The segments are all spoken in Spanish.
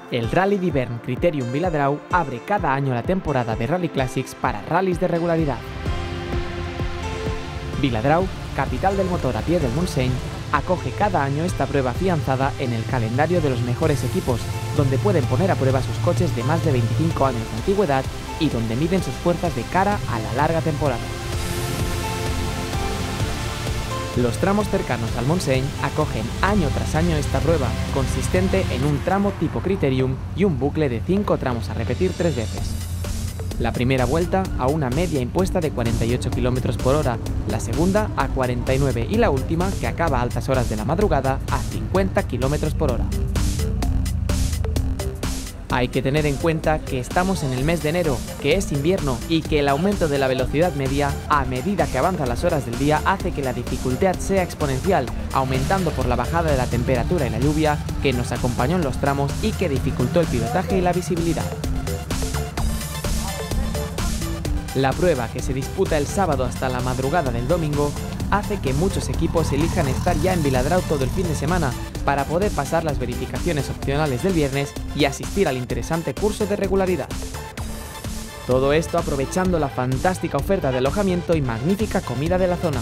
El Rally d'Hivern Criterium Viladrau abre cada año la temporada de Rally Classics para rallies de regularidad. Viladrau, capital del motor a pie del Montseny, acoge cada año esta prueba afianzada en el calendario de los mejores equipos, donde pueden poner a prueba sus coches de más de 25 años de antigüedad y donde miden sus fuerzas de cara a la larga temporada. Los tramos cercanos al Montseny acogen año tras año esta prueba, consistente en un tramo tipo Criterium y un bucle de 5 tramos a repetir 3 veces. La primera vuelta a una media impuesta de 48 km por hora, la segunda a 49 y la última, que acaba a altas horas de la madrugada, a 50 km por hora. Hay que tener en cuenta que estamos en el mes de enero, que es invierno y que el aumento de la velocidad media a medida que avanzan las horas del día hace que la dificultad sea exponencial, aumentando por la bajada de la temperatura y la lluvia que nos acompañó en los tramos y que dificultó el pilotaje y la visibilidad. La prueba, que se disputa el sábado hasta la madrugada del domingo, hace que muchos equipos elijan estar ya en Viladrau todo el fin de semana para poder pasar las verificaciones opcionales del viernes y asistir al interesante curso de regularidad. Todo esto aprovechando la fantástica oferta de alojamiento y magnífica comida de la zona.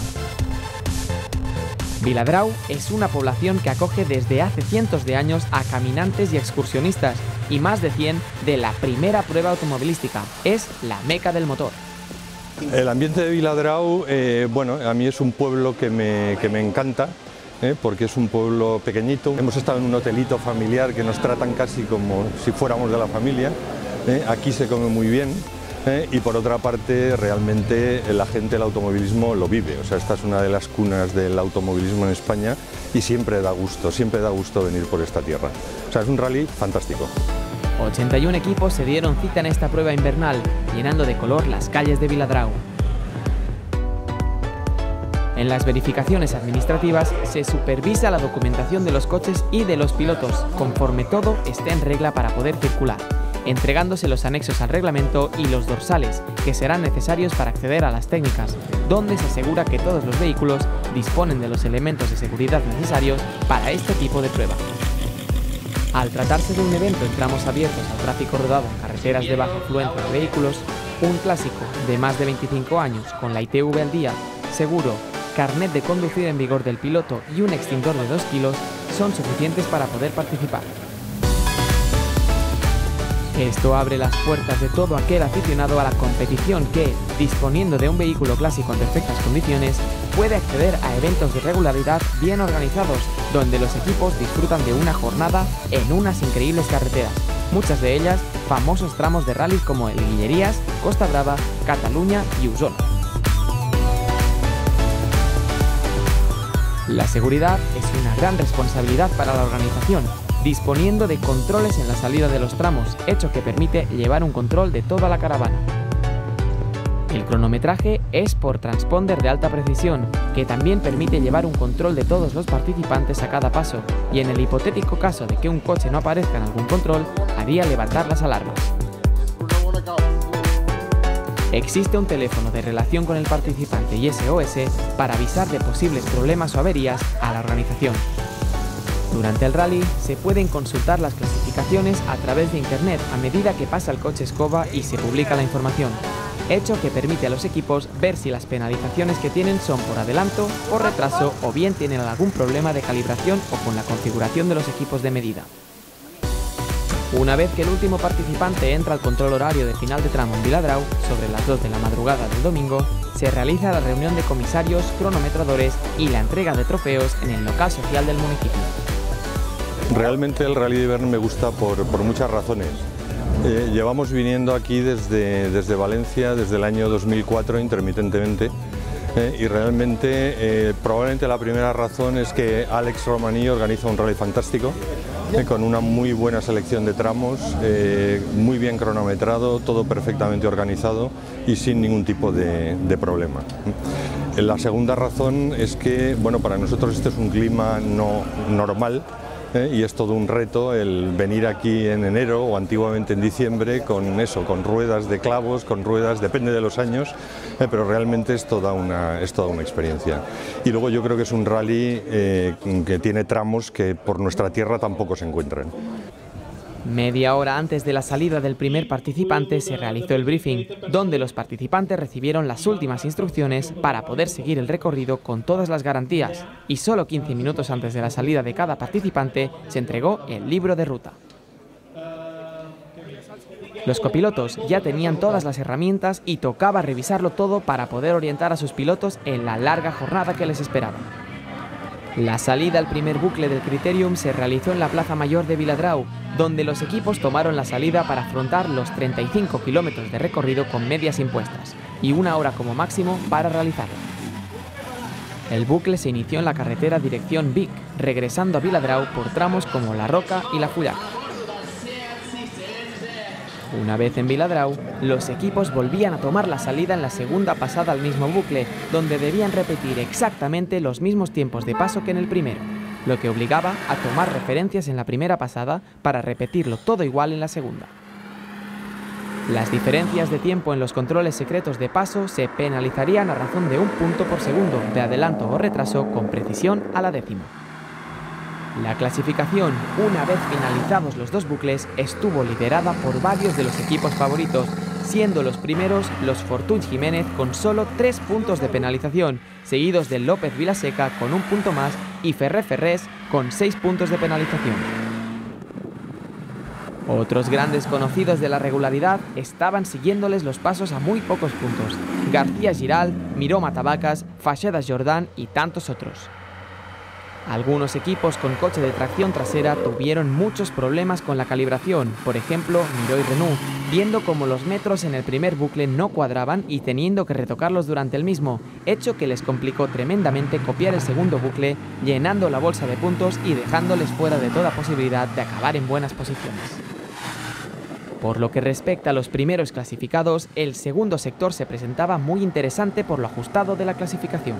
Viladrau es una población que acoge desde hace cientos de años a caminantes y excursionistas, y más de 100 de la primera prueba automovilística. Es la meca del motor. El ambiente de Viladrau, bueno, a mí es un pueblo que me encanta, porque es un pueblo pequeñito. Hemos estado en un hotelito familiar que nos tratan casi como si fuéramos de la familia. Aquí se come muy bien. Y por otra parte, realmente la gente del automovilismo lo vive. O sea, esta es una de las cunas del automovilismo en España y siempre da gusto venir por esta tierra. O sea, es un rally fantástico. 81 equipos se dieron cita en esta prueba invernal, llenando de color las calles de Viladrau. En las verificaciones administrativas se supervisa la documentación de los coches y de los pilotos, conforme todo esté en regla para poder circular, entregándose los anexos al reglamento y los dorsales, que serán necesarios para acceder a las técnicas, donde se asegura que todos los vehículos disponen de los elementos de seguridad necesarios para este tipo de prueba. Al tratarse de un evento en tramos abiertos al tráfico rodado en carreteras de baja afluencia de vehículos, un clásico de más de 25 años con la ITV al día, seguro, carnet de conducir en vigor del piloto y un extintor de 2 kilos son suficientes para poder participar. Esto abre las puertas de todo aquel aficionado a la competición que, disponiendo de un vehículo clásico en perfectas condiciones, puede acceder a eventos de regularidad bien organizados, donde los equipos disfrutan de una jornada en unas increíbles carreteras, muchas de ellas famosos tramos de rallies como el Guillerías, Costa Brava, Cataluña y Osona. La seguridad es una gran responsabilidad para la organización, disponiendo de controles en la salida de los tramos, hecho que permite llevar un control de toda la caravana. El cronometraje es por transponder de alta precisión, que también permite llevar un control de todos los participantes a cada paso, y en el hipotético caso de que un coche no aparezca en algún control, haría levantar las alarmas. Existe un teléfono de relación con el participante y SOS para avisar de posibles problemas o averías a la organización. Durante el rally se pueden consultar las clasificaciones a través de internet a medida que pasa el coche escoba y se publica la información, hecho que permite a los equipos ver si las penalizaciones que tienen son por adelanto, por retraso o bien tienen algún problema de calibración o con la configuración de los equipos de medida. Una vez que el último participante entra al control horario de final de tramo en Viladrau, sobre las 2 de la madrugada del domingo, se realiza la reunión de comisarios, cronometradores y la entrega de trofeos en el local social del municipio. Realmente el Rally d'Hivern me gusta por muchas razones. Llevamos viniendo aquí desde Valencia desde el año 2004 intermitentemente y realmente probablemente la primera razón es que Alex Romaní organiza un rally fantástico con una muy buena selección de tramos, muy bien cronometrado, todo perfectamente organizado y sin ningún tipo de problema. La segunda razón es que, bueno, para nosotros este es un clima no normal, y es todo un reto el venir aquí en enero o antiguamente en diciembre con eso, con ruedas de clavos, con ruedas, depende de los años, pero realmente es toda una experiencia. Y luego yo creo que es un rally que tiene tramos que por nuestra tierra tampoco se encuentran. Media hora antes de la salida del primer participante se realizó el briefing, donde los participantes recibieron las últimas instrucciones para poder seguir el recorrido con todas las garantías, y solo 15 minutos antes de la salida de cada participante se entregó el libro de ruta. Los copilotos ya tenían todas las herramientas y tocaba revisarlo todo para poder orientar a sus pilotos en la larga jornada que les esperaba. La salida al primer bucle del Criterium se realizó en la Plaza Mayor de Viladrau, donde los equipos tomaron la salida para afrontar los 35 kilómetros de recorrido con medias impuestas y 1 hora como máximo para realizarlo. El bucle se inició en la carretera dirección Vic, regresando a Viladrau por tramos como La Roca y La Fullaca. Una vez en Viladrau, los equipos volvían a tomar la salida en la segunda pasada al mismo bucle, donde debían repetir exactamente los mismos tiempos de paso que en el primero, lo que obligaba a tomar referencias en la primera pasada para repetirlo todo igual en la segunda. Las diferencias de tiempo en los controles secretos de paso se penalizarían a razón de 1 punto por segundo de adelanto o retraso con precisión a la décima. La clasificación, una vez finalizados los 2 bucles, estuvo liderada por varios de los equipos favoritos, siendo los primeros los Fortuny Jiménez con solo 3 puntos de penalización, seguidos del López Vilaseca con 1 punto más y Ferrer Ferrés con 6 puntos de penalización. Otros grandes conocidos de la regularidad estaban siguiéndoles los pasos a muy pocos puntos: García Giral, Miró Matavacas, Fachedas Jordán y tantos otros. Algunos equipos con coche de tracción trasera tuvieron muchos problemas con la calibración, por ejemplo Miró y Renault, viendo cómo los metros en el primer bucle no cuadraban y teniendo que retocarlos durante el mismo, hecho que les complicó tremendamente copiar el segundo bucle, llenando la bolsa de puntos y dejándoles fuera de toda posibilidad de acabar en buenas posiciones. Por lo que respecta a los primeros clasificados, el segundo sector se presentaba muy interesante por lo ajustado de la clasificación.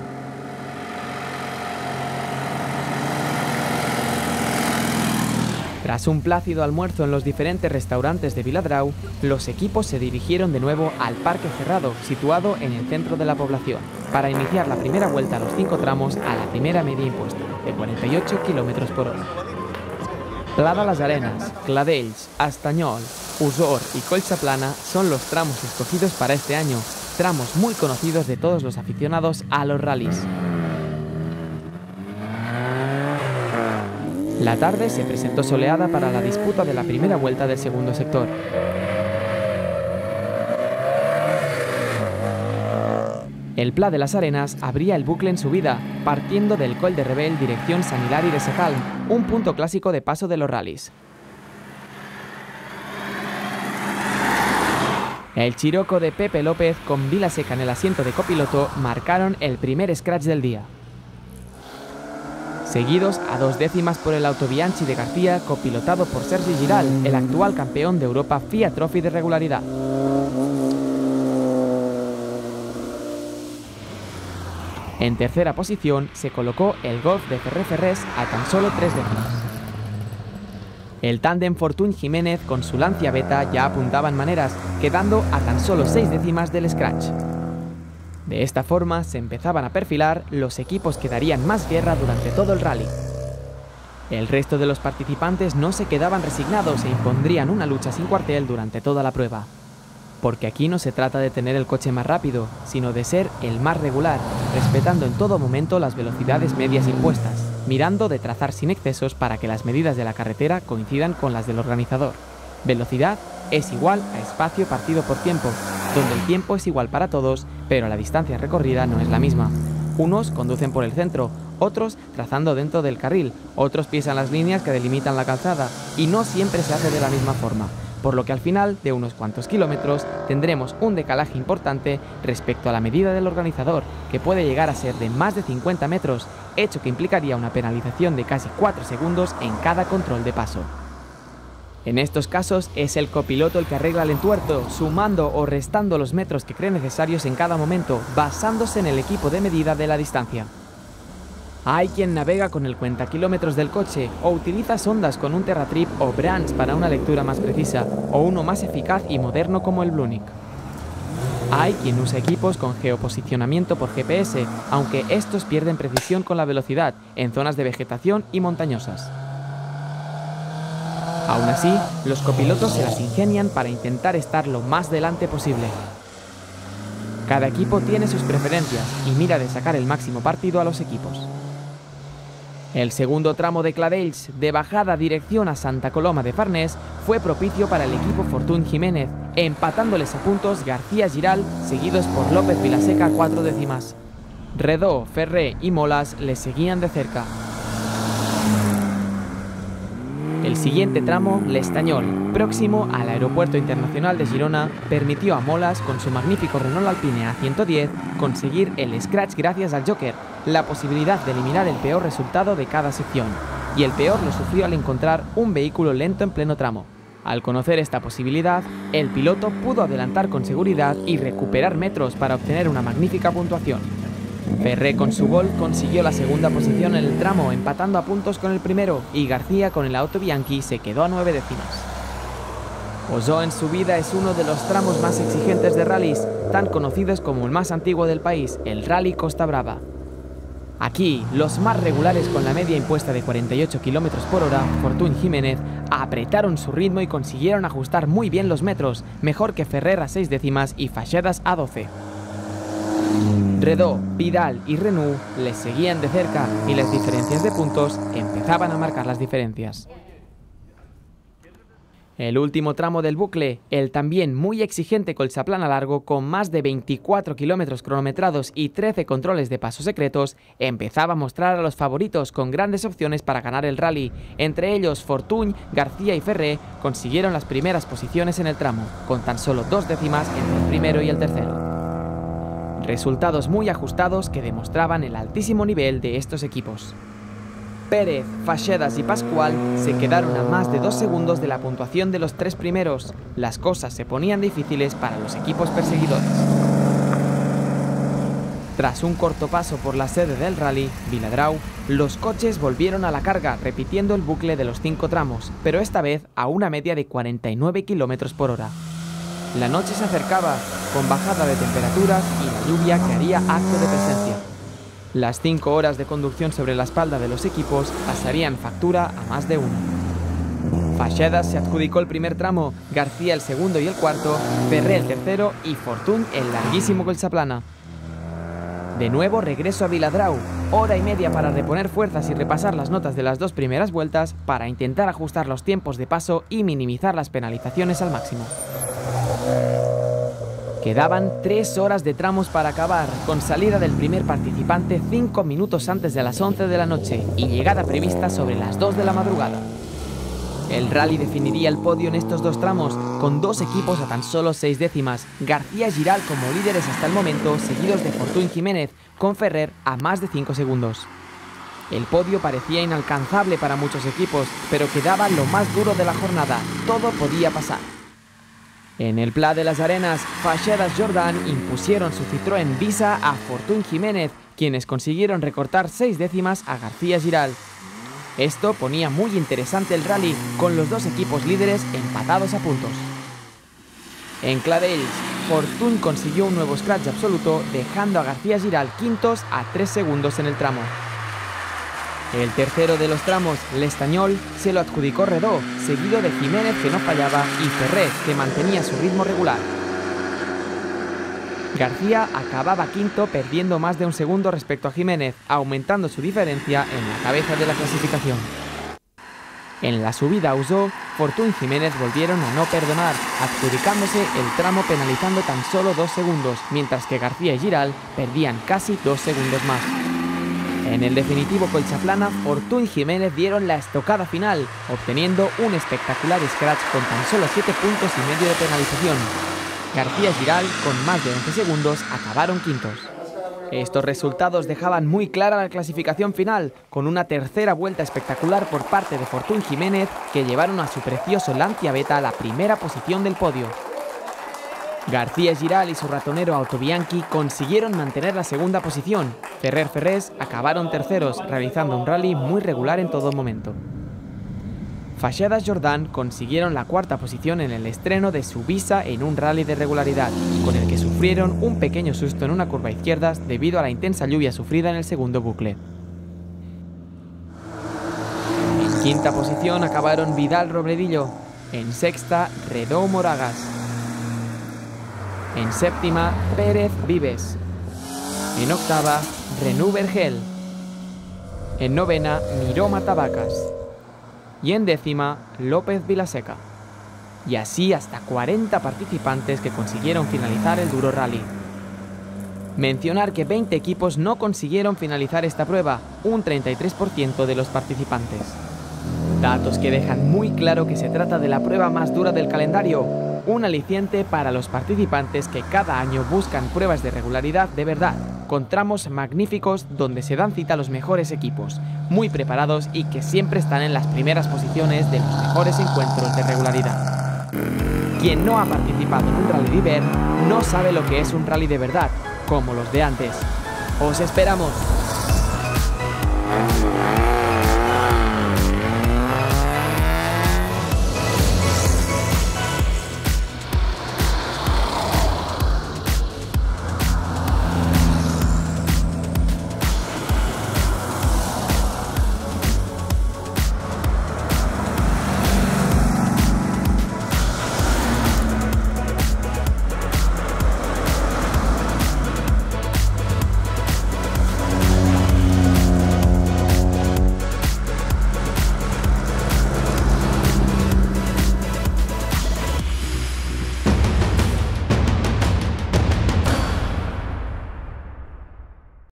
Tras un plácido almuerzo en los diferentes restaurantes de Viladrau, los equipos se dirigieron de nuevo al parque cerrado, situado en el centro de la población, para iniciar la primera vuelta a los 5 tramos a la primera media impuesta, de 48 km por hora. Plada Las Arenas, Cladells, Astanyol, Usor y Colcha Plana son los tramos escogidos para este año, tramos muy conocidos de todos los aficionados a los rallies. La tarde se presentó soleada para la disputa de la primera vuelta del segundo sector. El Pla de las Arenas abría el bucle en subida, partiendo del Col de Rebel dirección San Hilari de Sejal, un punto clásico de paso de los rallies. El Chiroco de Pepe López con Vilaseca en el asiento de copiloto marcaron el primer scratch del día, seguidos a 2 décimas por el Autobianchi de García, copilotado por Sergi Giral, el actual campeón de Europa FIA Trophy de regularidad. En tercera posición se colocó el Golf de Ferrer Ferrés a tan solo 3 décimas. El tándem Fortuny Jiménez con su Lancia Beta ya apuntaban maneras, quedando a tan solo 6 décimas del scratch. De esta forma se empezaban a perfilar los equipos que darían más guerra durante todo el rally. El resto de los participantes no se quedaban resignados e impondrían una lucha sin cuartel durante toda la prueba. Porque aquí no se trata de tener el coche más rápido, sino de ser el más regular, respetando en todo momento las velocidades medias impuestas, mirando de trazar sin excesos para que las medidas de la carretera coincidan con las del organizador. Velocidad es igual a espacio partido por tiempo, donde el tiempo es igual para todos, pero la distancia recorrida no es la misma. Unos conducen por el centro, otros trazando dentro del carril, otros pisan las líneas que delimitan la calzada, y no siempre se hace de la misma forma, por lo que al final de unos cuantos kilómetros tendremos un decalaje importante respecto a la medida del organizador, que puede llegar a ser de más de 50 metros, hecho que implicaría una penalización de casi 4 segundos en cada control de paso. En estos casos es el copiloto el que arregla el entuerto, sumando o restando los metros que cree necesarios en cada momento, basándose en el equipo de medida de la distancia. Hay quien navega con el cuentakilómetros del coche o utiliza sondas con un Terratrip o Brands para una lectura más precisa, o uno más eficaz y moderno como el Blunic. Hay quien usa equipos con geoposicionamiento por GPS, aunque estos pierden precisión con la velocidad en zonas de vegetación y montañosas. Aún así, los copilotos se las ingenian para intentar estar lo más delante posible. Cada equipo tiene sus preferencias y mira de sacar el máximo partido a los equipos. El segundo tramo de Cladells, de bajada dirección a Santa Coloma de Farnés, fue propicio para el equipo Fortuny Jiménez, empatándoles a puntos García-Giral, seguidos por López Vilaseca a 4 décimas. Redó, Ferré y Molas les seguían de cerca. El siguiente tramo, L'Estañol, próximo al Aeropuerto Internacional de Girona, permitió a Molas, con su magnífico Renault Alpine A110, conseguir el scratch gracias al Joker, la posibilidad de eliminar el peor resultado de cada sección. Y el peor lo sufrió al encontrar un vehículo lento en pleno tramo. Al conocer esta posibilidad, el piloto pudo adelantar con seguridad y recuperar metros para obtener una magnífica puntuación. Ferré con su gol consiguió la segunda posición en el tramo, empatando a puntos con el primero, y García con el Auto Bianchi se quedó a 9 décimas. Osó en su vida es uno de los tramos más exigentes de rallies, tan conocidos como el más antiguo del país, el Rally Costa Brava. Aquí, los más regulares con la media impuesta de 48 km por hora, Fortuny Jiménez, apretaron su ritmo y consiguieron ajustar muy bien los metros, mejor que Ferrer a 6 décimas y Fachedas a 12. Redó, Vidal y Renault les seguían de cerca y las diferencias de puntos empezaban a marcar las diferencias. El último tramo del bucle, el también muy exigente colchaplana largo con más de 24 kilómetros cronometrados y 13 controles de pasos secretos, empezaba a mostrar a los favoritos con grandes opciones para ganar el rally. Entre ellos Fortuny, García y Ferré consiguieron las primeras posiciones en el tramo, con tan solo 2 décimas entre el primero y el tercero. Resultados muy ajustados que demostraban el altísimo nivel de estos equipos. Pérez, Fachedas y Pascual se quedaron a más de 2 segundos de la puntuación de los 3 primeros. Las cosas se ponían difíciles para los equipos perseguidores. Tras un corto paso por la sede del rally, Viladrau, los coches volvieron a la carga, repitiendo el bucle de los 5 tramos, pero esta vez a una media de 49 km por hora. La noche se acercaba, con bajada de temperaturas y la lluvia que haría acto de presencia. Las 5 horas de conducción sobre la espalda de los equipos pasarían factura a más de uno. Fachedas se adjudicó el primer tramo, García el segundo y el cuarto, Ferré el tercero y Fortuny el larguísimo colchaplana. De nuevo regreso a Viladrau, hora y media para reponer fuerzas y repasar las notas de las 2 primeras vueltas para intentar ajustar los tiempos de paso y minimizar las penalizaciones al máximo. Quedaban 3 horas de tramos para acabar, con salida del primer participante 5 minutos antes de las 11 de la noche y llegada prevista sobre las 2 de la madrugada. El rally definiría el podio en estos 2 tramos, con 2 equipos a tan solo 6 décimas, García y Giral como líderes hasta el momento, seguidos de Fortuny Jiménez, con Ferrer a más de 5 segundos. El podio parecía inalcanzable para muchos equipos, pero quedaba lo más duro de la jornada, todo podía pasar. En el Pla de las Arenas, Fachedas Jordan impusieron su Citroën Visa a Fortuny Jiménez, quienes consiguieron recortar 6 décimas a García Giral. Esto ponía muy interesante el rally, con los 2 equipos líderes empatados a puntos. En Cladells, Fortuny consiguió un nuevo scratch absoluto, dejando a García Giral quintos a 3 segundos en el tramo. El tercero de los tramos, L'Estañol, se lo adjudicó Redó, seguido de Jiménez, que no fallaba, y Ferré, que mantenía su ritmo regular. García acababa quinto, perdiendo más de 1 segundo respecto a Jiménez, aumentando su diferencia en la cabeza de la clasificación. En la subida a Usó, Fortuny y Jiménez volvieron a no perdonar, adjudicándose el tramo penalizando tan solo 2 segundos, mientras que García y Giral perdían casi 2 segundos más. En el definitivo colchaplana, Fortuny y Jiménez dieron la estocada final, obteniendo un espectacular scratch con tan solo 7,5 puntos de penalización. García y Giral, con más de 11 segundos, acabaron quintos. Estos resultados dejaban muy clara la clasificación final, con una tercera vuelta espectacular por parte de Fortuny y Jiménez, que llevaron a su precioso Lancia Beta a la primera posición del podio. García Giral y su ratonero Auto Bianchi consiguieron mantener la segunda posición. Ferrés acabaron terceros, realizando un rally muy regular en todo momento. Fachedas Jordan consiguieron la 4ª posición en el estreno de su Visa en un rally de regularidad, con el que sufrieron un pequeño susto en una curva izquierda debido a la intensa lluvia sufrida en el segundo bucle. En quinta posición acabaron Vidal Robledillo, en sexta Redó Moragas, en séptima Pérez Vives, en octava Renú Vergel, en novena Miró Matavacas y en décima López Vilaseca. Y así hasta 40 participantes que consiguieron finalizar el Duro Rally. Mencionar que 20 equipos no consiguieron finalizar esta prueba, un 33% de los participantes. Datos que dejan muy claro que se trata de la prueba más dura del calendario, un aliciente para los participantes que cada año buscan pruebas de regularidad de verdad, con tramos magníficos donde se dan cita a los mejores equipos, muy preparados y que siempre están en las primeras posiciones de los mejores encuentros de regularidad. Quien no ha participado en un rally de Ivern no sabe lo que es un rally de verdad, como los de antes. ¡Os esperamos!